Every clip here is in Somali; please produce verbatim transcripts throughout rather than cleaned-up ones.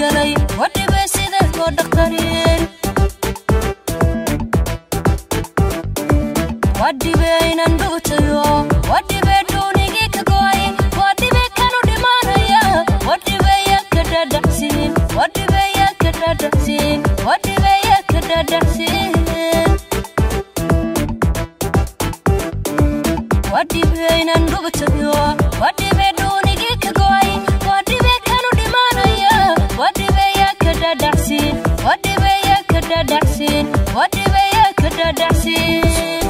galay wadiba sida loo dhaqtareen wadiba inaan dhutayo wadiba doonigi ka go'ay wadiba kanu dhimanaya wadiba ya ka dhadhacsin wadiba ya ka dhadhacsin wadiba ya ka dhadhacsin wadiba inaan dhutayo wadiba doonigi ka go'ay wadiba kanu dhimanaya wadiba ya ka dhadhacsin wadiba ya ka dhadhacsin wadiba ya ka dhadhacsin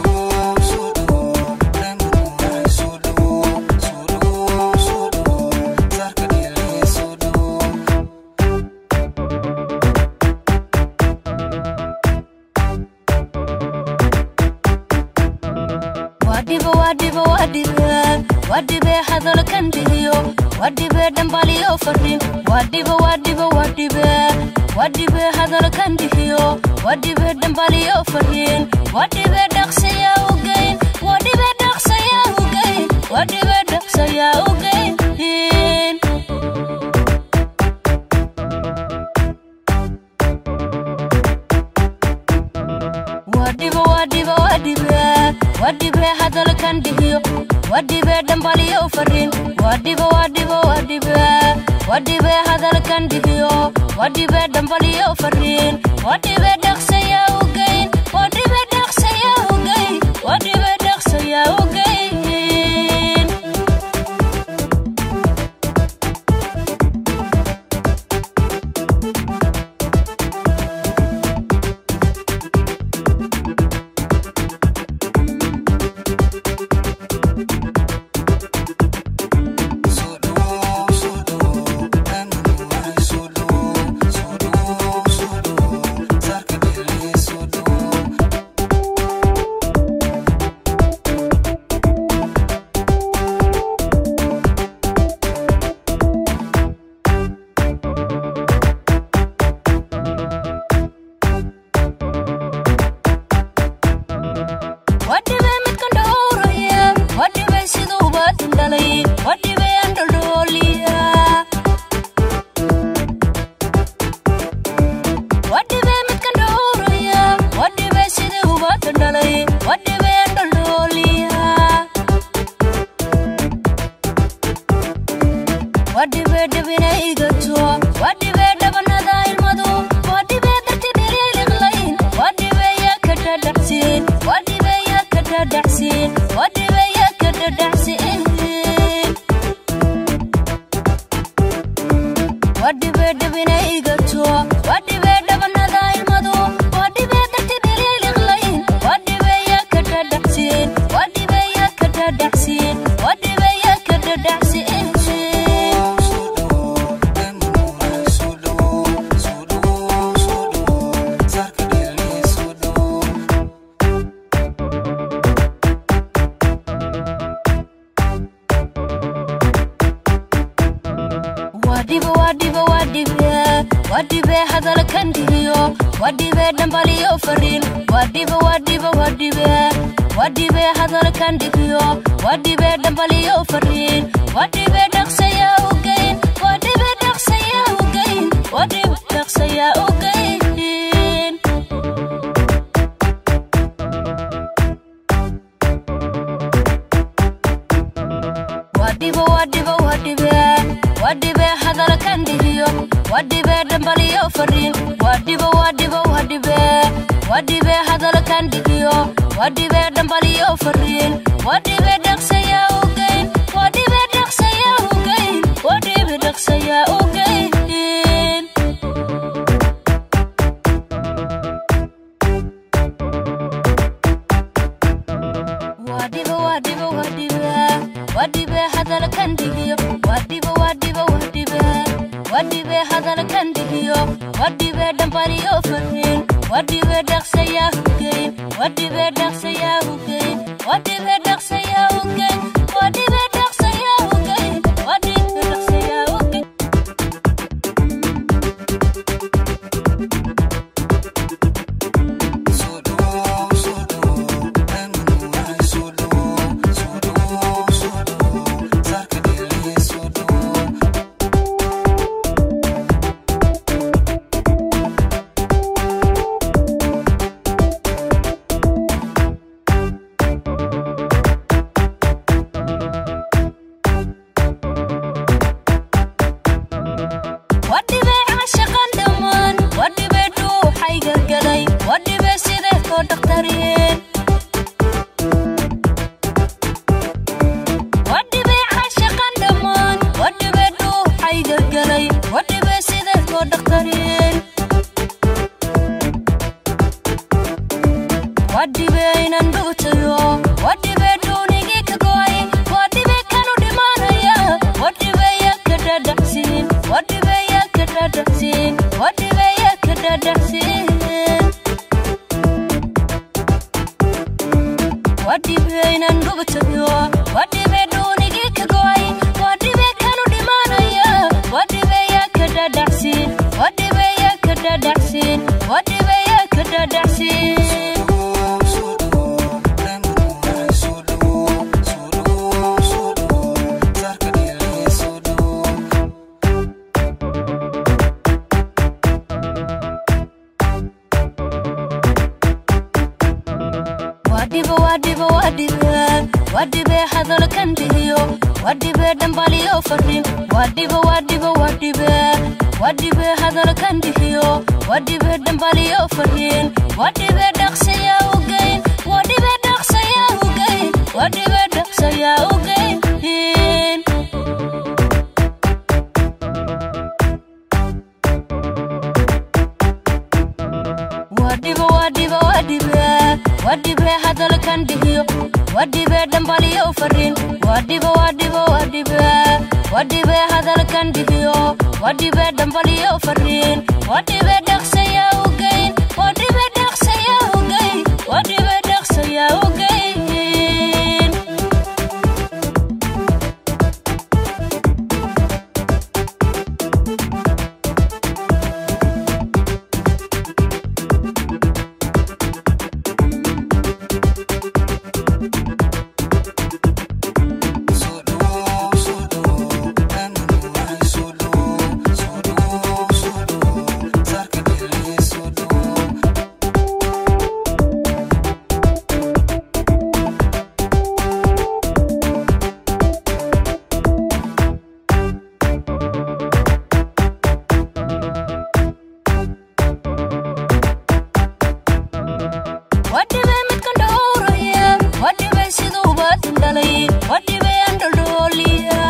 wadiba wadiba wadiba wadiba hadal kan diyo wadiba dambaliyo farin wadiba wadiba wadiba wadiba hadal kan diyo wadiba dambaliyo farin wadiba dhaqsaya ugayn wadiba dhaqsaya ugayn wadiba dhaqsaya ugayn wadiba wadiba wadiba wadiba hadal kan diyo wadiba dambaliyo farin wadiba wadiba wadiba wadiba hadal kan diyo wadiba dambaliyo farin wadiba dhaqsaya ugayn wadiba dhaqsaya ugayn wadiba dhaqsaya ugayn wadiba dabina igato wadiba dabanada ilmadu wadiba darti dhiliqlayn wadiba ya ka dhadhacsin wadiba ya ka dhadhacsin wadiba ya ka dhadhacsin wadiba dabina igato wadiba dabanada ilmadu wadiba darti dhiliqlayn wadiba ya ka dhadhacsin wadiba ya ka dhadhacsin wadiba ya ka dhadhacsin wadiba wadiba wadiba wadiba hadal kan diyo wadiba dambaliyo farin wadiba wadiba wadiba wadiba hadal kan diyo wadiba dambaliyo farin wadiba dhaqsaya ugayn wadiba dhaqsaya ugayn wadiba dhaqsaya ugayn wadiba wadiba wadiba wadiba hadal kan diyo wadiba dambaliyo farin wadiba wadiba wadiba wadiba hadal kan diyo wadiba dambaliyo farin wadiba dhaqsaya ugayn wadiba dhaqsaya ugayn wadiba dhaqsaya ugayn wadiba wadiba wadiba wadiba hadal kan diyo wadiba wadiba wadiba wadiba hadal kan diyo wadiba dambaliyo farin wadiba dhaqsaya ugayn wadiba dhaqsaya ugayn wadiba dhaqsaya ugayn wadiba dhaqsaya ugayn wadiba dhaqsaya ugayn oo dhaqtareen wadhibe caashaqan dhammaan wadhibe dhuuxayga galay wadhibe sidaas oo dhaqtareen wadhibe inaan dhugtayo wadhibe dhuunigii ka go'ay wadhibe kanu dhimanaya wadhibe yaa ka dhadhacsiin wadhibe yaa ka dhadhacsiin wadhibe yaa ka dhadhacsiin wadhibe inaan dhugtayo wadhibe dhuunigii ka go'ay wadhibe kanu dhimanaya wadhibe yaa ka dhadhacsiin wadhibe yaa ka dhadhacsiin wadhibe yaa ka dhadhacsiin wadhibe wadhibe wadhibe wadhibe hadal kan dhiyo wadhibe dhambaliyo fariin wadhibe wadhibe wadhibe wadhibe hadal kan dhiyo wadhibe dhambaliyo fariin wadhibe dhaqsaya u geyn wadhibe dhaqsaya u geyn wadhibe dhaqsaya u geyn wadhibe wadhibe wadhibe wadhibe hadal kan dhiyo wadhibe dhambaliyo fariin wadhibe wadhibe wadhibe wadhibe hadal kan dhiyo wadhibe dhambaliyo fariin wadhibe dhaqsaya u geyn wadhibe dhaqsaya u geyn wadhibe dhaqsaya u geyn wadhibe midkan dhowraya wadhibe siduu baatan dhalay wadhibe aan dhaldhooliya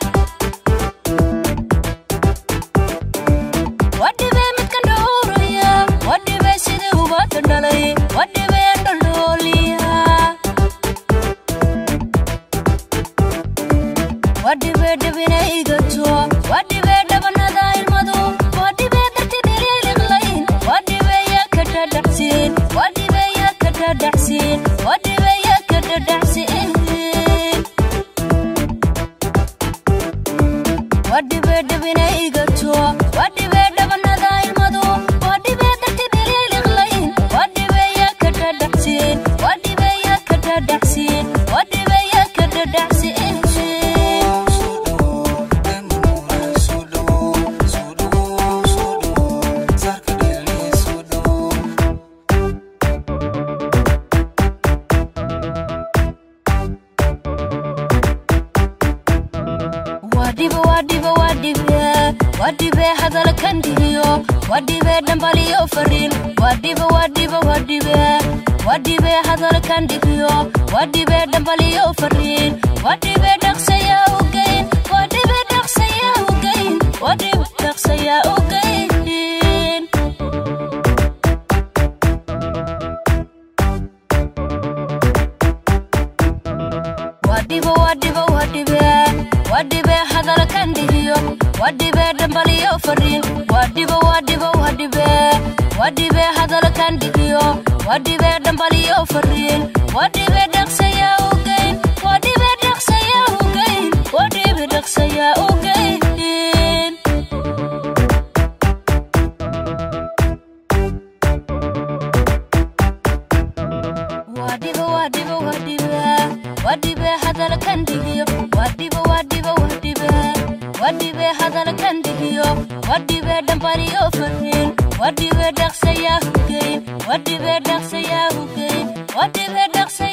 wadhibe midkan dhowraya wadhibe siduu baatan dhalay wadhibe aan dhaldhooliya wadhibe dhabinaygato wadhibe dhabanada ilmadu wadhibe darti dhiliiliqlayn wadhibe yaa ka dhadhacsiin wadhibe dhadhacsiin wadhibe yaa ka dhadhacsiin wadhibe dhabinaygato wadhibe dhabanada ilmadu wadhibe darti dhiliiliqlayn wadhibe yaa ka dhadhacsiin wadhibe yaa ka dhadhacsiin wadhibe yaa ka dhadhacsiin wadhibe wadhibe wadhibe wadhibe hadal kan dhiyo wadhibe dhambaliyo fariin wadhibe wadhibe wadhibe wadhibe hadal kan dhiyo wadhibe dhambaliyo fariin wadhibe dhaqsaya u geyn wadhibe dhaqsaya u geyn wadhibe dhaqsaya u geyn wadhibe wadhibe wadhibe wadhibe hadal kan dhiyo wadhibe dhambaliyo fariin wadhibe wadhibe wadhibe wadhibe hadal kan dhiyo wadhibe dhambaliyo fariin wadhibe dhaqsaya u geyn wadhibe dhaqsaya u geyn wadhibe dhaqsaya u geyn wadhibe wadhibe wadhibe wadhibe hadal kan dhiyo wadhibe wadhibe wadhibe wadhibe hadal kan dhiyo wadhibe dhambaliyo fariin wadhibe dhaqsaya u geyn wadhibe dhaqsaya u geyn wadhibe dhaqsaya